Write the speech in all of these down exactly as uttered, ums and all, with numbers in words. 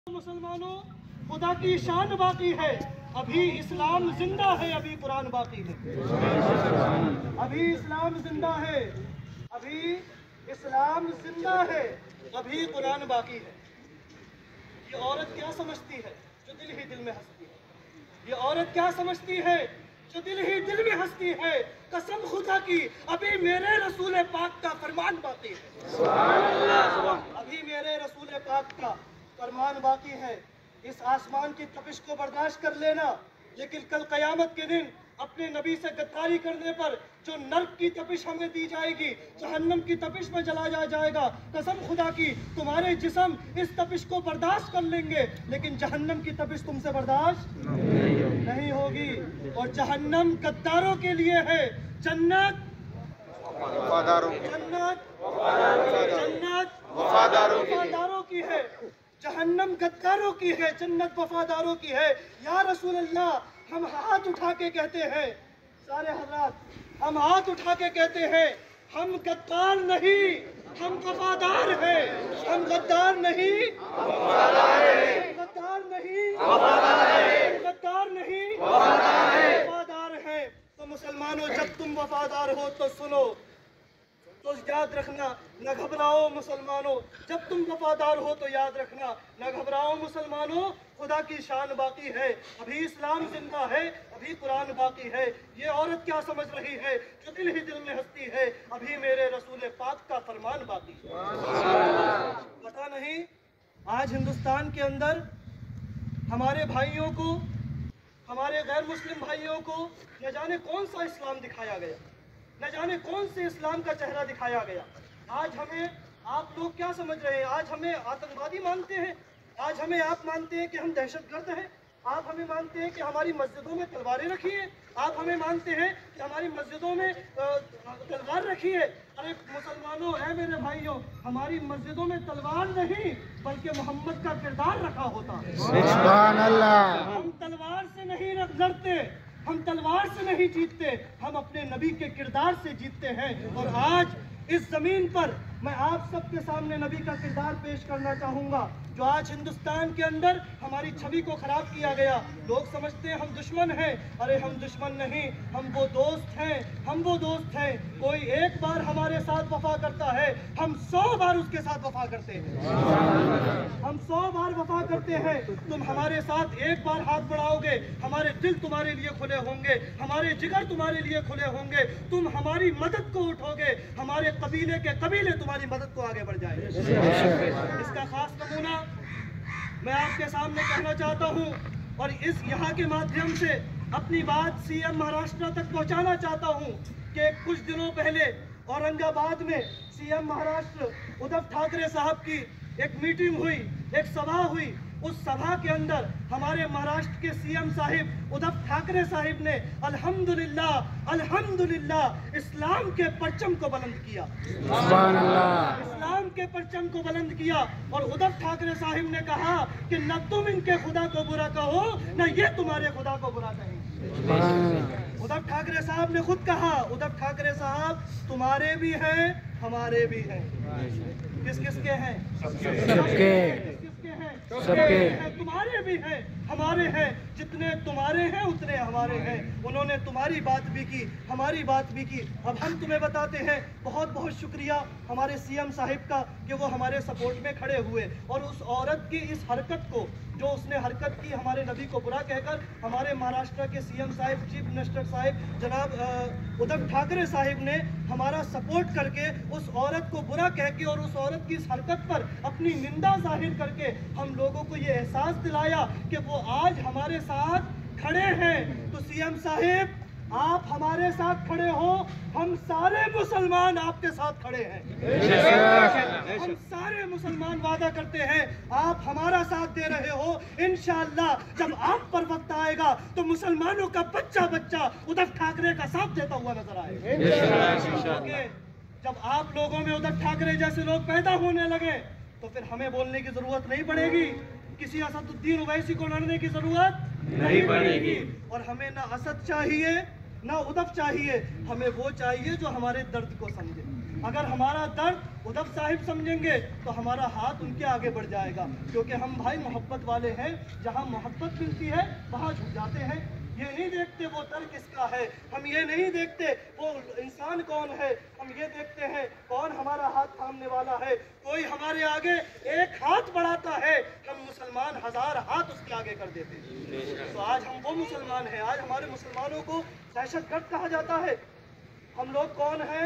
मुसलमानों, खुदा की शान बाकी है, अभी इस्लाम जिंदा है, अभी कुरान बाकी है। अभी इस्लाम जिंदा है, अभी इस्लाम जिंदा है, अभी कुरान बाकी है। ये औरत क्या समझती है जो दिल ही दिल में हंसती है? ये औरत क्या समझती है जो दिल ही दिल में हंसती है? कसम खुदा की, अभी मेरे रसूल पाक का फरमान बाकी है। अभी मेरे रसूल पाक का फरमान बाकी है। इस आसमान की तपिश को बर्दाश्त कर लेना, लेकिन कल कयामत के दिन अपने नबी से गद्दारी करने पर जो नर्क की तपिश हमें दी जाएगी, जहन्नम की तपिश में जला जा जाएगा। कसम खुदा की, तुम्हारे जिस्म इस तपिश को बर्दाश्त कर लेंगे, लेकिन जहन्नम की तपिश तुमसे बर्दाश्त नहीं, नहीं होगी। और जहन्नम गद्दारों के लिए है, जन्नत वफादारों जन्नत जन्नत वफादारों वफादारों की है। जहन्नम गद्दारों की है, जन्नत वफादारों की है। या रसूल अल्लाह, हम हाथ उठा के कहते हैं, सारे हजरात हम हाथ उठा के कहते हैं, हम गद्दार नहीं, हम वफादार हैं। हम गद्दार नहीं, गद्दार नहीं, गद्दार नहीं, वफादार हैं। तो मुसलमानों, जब तुम वफादार हो तो सुनो, तो याद रखना, न घबराओ मुसलमानों। जब तुम वफादार हो तो याद रखना, न घबराओ मुसलमानों, खुदा की शान बाकी है, अभी इस्लाम जिंदा है, अभी कुरान बाकी है। ये औरत क्या समझ रही है जो दिल ही दिल में हंसती है? अभी मेरे रसूल पाक का फरमान बाकी है। पता नहीं आज हिंदुस्तान के अंदर हमारे भाइयों को, हमारे गैर मुस्लिम भाइयों को न जाने कौन सा इस्लाम दिखाया गया, न जाने कौन से इस्लाम का चेहरा दिखाया गया। आज हमें आप लोग क्या समझ रहे हैं? आज हमें आतंकवादी मानते हैं, आज हमें आप मानते हैं कि हम दहशतगर्द हैं, आप हमें मानते हैं कि हमारी मस्जिदों में तलवारें रखी हैं, आप हमें मानते हैं कि हमारी मस्जिदों में तलवार रखी है। अरे मुसलमानों, है मेरे भाइयों, हमारी मस्जिदों में तलवार नहीं बल्कि मोहम्मद का किरदार रखा होता है। सुभान अल्लाह। हम तलवार से नहीं लड़ते, हम तलवार से नहीं जीतते, हम अपने नबी के किरदार से जीतते हैं। और आज इस जमीन पर मैं आप सबके सामने नबी का किरदार पेश करना चाहूँगा, जो आज हिंदुस्तान के अंदर हमारी छवि को खराब किया गया। लोग समझते हैं हम दुश्मन हैं, अरे हम दुश्मन नहीं, हम वो दोस्त हैं, हम वो दोस्त हैं। कोई एक बार हमारे साथ वफा करता है, हम सौ बार उसके साथ वफा करते हैं, हम सौ बार वफा करते हैं। तुम हमारे साथ एक बार हाथ बढ़ाओगे, हमारे दिल तुम्हारे लिए खुले होंगे, हमारे जिगर तुम्हारे लिए खुले होंगे, तुम हमारी मदद को उठोगे, हमारे कबीले के कबीले तुम्हारी मदद को आगे बढ़ जाएंगे। इसका खास नमूना मैं आपके सामने कहना चाहता हूं और इस यहाँ के माध्यम से अपनी बात सीएम महाराष्ट्र तक पहुंचाना चाहता हूं कि कुछ दिनों पहले औरंगाबाद में सीएम महाराष्ट्र उद्धव ठाकरे साहब की एक मीटिंग हुई, एक सभा हुई। उस सभा के अंदर हमारे महाराष्ट्र के सीएम साहिब उद्धव ठाकरे साहिब ने अल्हम्दुलिल्लाह अल्हम्दुलिल्लाह इस्लाम के परचम को बुलंद किया, सुभान अल्लाह, इस्लाम के परचम को बुलंद किया। और उद्धव ठाकरे साहिब ने कहा कि न तुम इनके खुदा को बुरा कहो, न ये तुम्हारे खुदा को बुरा कहेंगे। उद्धव ठाकरे साहब ने खुद कहा, उद्धव ठाकरे साहब तुम्हारे भी हैं, हमारे भी हैं। किस किस के हैं? सबके सबके। तुम्हारे भी हैं, हमारे हैं, जितने तुम्हारे हैं उतने हमारे हैं। उन्होंने तुम्हारी बात भी की, हमारी बात भी की। अब हम तुम्हें बताते हैं, बहुत बहुत शुक्रिया हमारे सीएम साहिब का कि वो हमारे सपोर्ट में खड़े हुए और उस औरत की इस हरकत को, जो उसने हरकत की हमारे नबी को बुरा कहकर, हमारे महाराष्ट्र के सीएम साहिब, चीफ मिनिस्टर साहिब जनाब उद्धव ठाकरे साहिब ने हमारा सपोर्ट करके उस औरत को बुरा कह के और उस औरत की इस हरकत पर अपनी निंदा जाहिर करके हम लोगों को ये एहसास दिलाया कि वो आज हमारे साथ खड़े हैं। तो सीएम साहिब, आप हमारे साथ खड़े हो, हम सारे मुसलमान आपके साथ खड़े हैं। हम सारे मुसलमान वादा करते हैं, आप हमारा साथ दे रहे हो, इंशाअल्लाह जब आप पर वक्त आएगा तो मुसलमानों का बच्चा बच्चा उद्धव ठाकरे का साथ देता हुआ नजर आएगा। जब आप लोगों में उद्धव ठाकरे जैसे लोग पैदा होने लगे तो फिर हमें बोलने की जरूरत नहीं पड़ेगी, किसी असदुद्दीन ओवैसी को लड़ने की जरूरत नहीं पड़ेगी। और हमें ना असद चाहिए ना उद्धव चाहिए, हमें वो चाहिए जो हमारे दर्द को समझे। अगर हमारा दर्द उद्धव साहिब समझेंगे तो हमारा हाथ उनके आगे बढ़ जाएगा, क्योंकि हम भाई मोहब्बत वाले हैं। जहाँ मोहब्बत मिलती है वहाँ झुक जाते हैं। ये नहीं देखते वो दर किसका है, हम ये नहीं देखते वो इंसान कौन है, हम ये देखते हैं कौन हमारा हाथ थामने वाला है। कोई हमारे आगे एक हाथ बढ़ाता है, हम मुसलमान हजार हाथ उसके आगे कर देते हैं। तो आज हम वो मुसलमान हैं। आज हमारे मुसलमानों को दहशतगर्द कहा जाता है। हम लोग कौन हैं?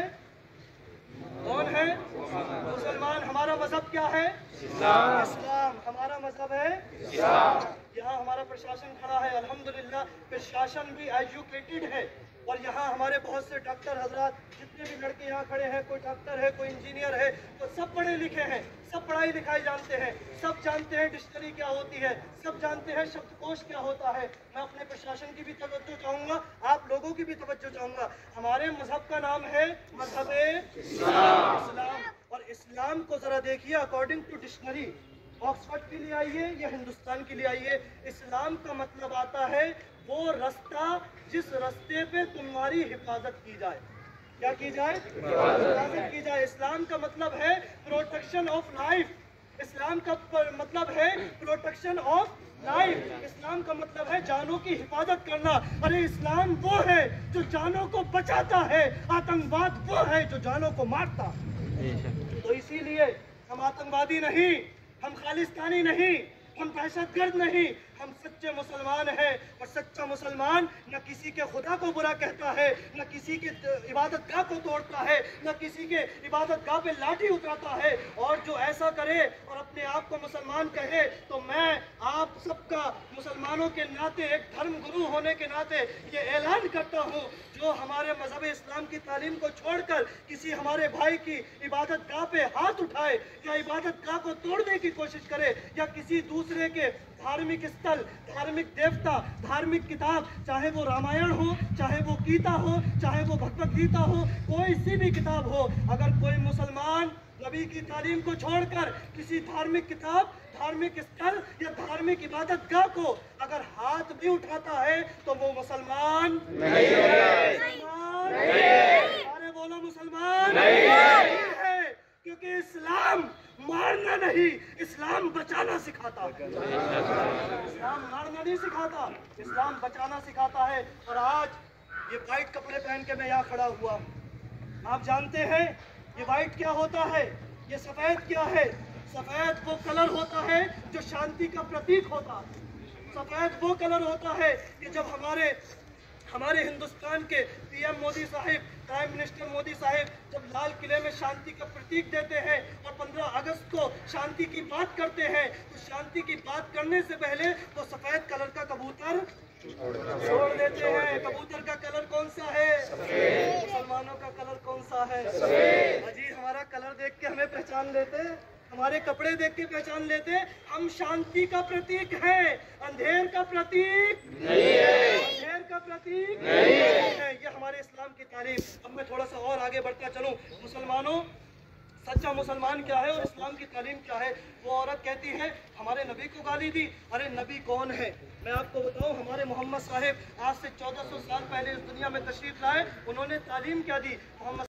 कौन है? मुसलमान। हमारा मजहब क्या है? इस्लाम। इस्लाम हमारा मजहब है इस्लाम। यहाँ हमारा प्रशासन खड़ा है, अल्हम्दुलिल्लाह प्रशासन भी एजुकेटेड है। और यहाँ हमारे बहुत से डॉक्टर हजरात, जितने भी लड़के यहाँ खड़े हैं, कोई डॉक्टर है, कोई इंजीनियर है, तो सब पढ़े लिखे हैं, सब पढ़ाई लिखाई जानते हैं, सब जानते हैं डिक्शनरी क्या होती है, सब जानते हैं शब्दकोश क्या होता है। मैं अपने प्रशासन की भी तवज्जो चाहूँगा, आप लोगों की भी तवज्जो चाहूँगा। हमारे मजहब का नाम है मजहब इस्लाम। इस्लाम और इस्लाम को ज़रा देखिए अकॉर्डिंग टू डिक्शनरी, ऑक्सफोर्ड के लिए आइए या हिंदुस्तान के लिए आइए, इस्लाम का मतलब आता है वो रास्ता जिस रास्ते पे तुम्हारी हिफाजत की जाए। क्या की जाए? हिफाजत की जाए। इस्लाम का मतलब है प्रोटेक्शन ऑफ लाइफ। इस्लाम का मतलब है प्रोटेक्शन ऑफ लाइफ। इस्लाम का मतलब है जानों की हिफाजत करना। अरे इस्लाम वो है जो जानों को बचाता है, आतंकवाद वो है जो जानों को मारता। तो इसीलिए हम आतंकवादी नहीं, हम खालिस्तानी नहीं, हम दहशतगर्द नहीं, हम सच्चे मुसलमान हैं। और सच्चा मुसलमान न किसी के खुदा को बुरा कहता है, न किसी के इबादत गाह को तोड़ता है, न किसी के इबादत गाह पे लाठी उतराता है। और जो ऐसा करे और अपने आप को मुसलमान कहे, तो मैं आप सबका मुसलमानों के नाते, एक धर्म गुरु होने के नाते ये ऐलान करता हूँ, जो हमारे मजहब इस्लाम की तालीम को छोड़कर किसी हमारे भाई की इबादत गाह पे हाथ उठाए या इबादत गाह को तोड़ने की कोशिश करे, या किसी दूसरे के धार्मिक स्थल, धार्मिक देवता, धार्मिक किताब, चाहे वो रामायण हो, चाहे वो गीता हो, चाहे वो भगवत गीता हो, कोई सी भी किताब हो, अगर कोई मुसलमान नबी की तालीम को छोड़कर किसी धार्मिक किताब, धार्मिक स्थल या धार्मिक इबादत गाह को अगर हाथ भी उठाता है तो वो मुसलमान नहीं है। मुसलमान नहीं है। अरे बोलो मुसलमान नहीं है, क्योंकि इस्लाम मारना नहीं, इस्लाम बचाना सिखाता है। इस्लाम मारना नहीं सिखाता, इस्लाम बचाना सिखाता है। और आज ये वाइट कपड़े पहन के मैं यहाँ खड़ा हुआ, आप जानते हैं ये वाइट क्या होता है, ये सफेद क्या है? सफेद वो कलर होता है जो शांति का प्रतीक होता है। सफेद वो कलर होता है कि जब हमारे हमारे हिंदुस्तान के पीएम मोदी साहिब, प्राइम मिनिस्टर मोदी साहिब जब लाल किले में शांति का प्रतीक देते हैं और पंद्रह अगस्त को शांति की बात करते हैं, तो शांति की बात करने से पहले वो सफेद कलर का कबूतर छोड़ देते हैं। कबूतर का कलर कौन सा है? मुसलमानों का कलर कौन सा है? अजी हमारा कलर देख के हमें पहचान लेते, हमारे कपड़े देख के पहचान लेते, हम शांति का प्रतीक है, अंधेर का प्रतीक नहीं है। अंधेर का प्रतीक नहीं है। ये हमारे इस्लाम की तारीफ। अब मैं थोड़ा सा और आगे बढ़ता चलूं। मुसलमानों, सच्चा मुसलमान क्या है और इस्लाम की तालीम क्या है? वो औरत कहती है हमारे नबी को गाली दी। अरे नबी कौन है? मैं आपको बताऊं, हमारे मोहम्मद साहिब आज से चौदह सौ साल पहले इस दुनिया में तशरीफ लाए, उन्होंने तालीम क्या दी? मोहम्मद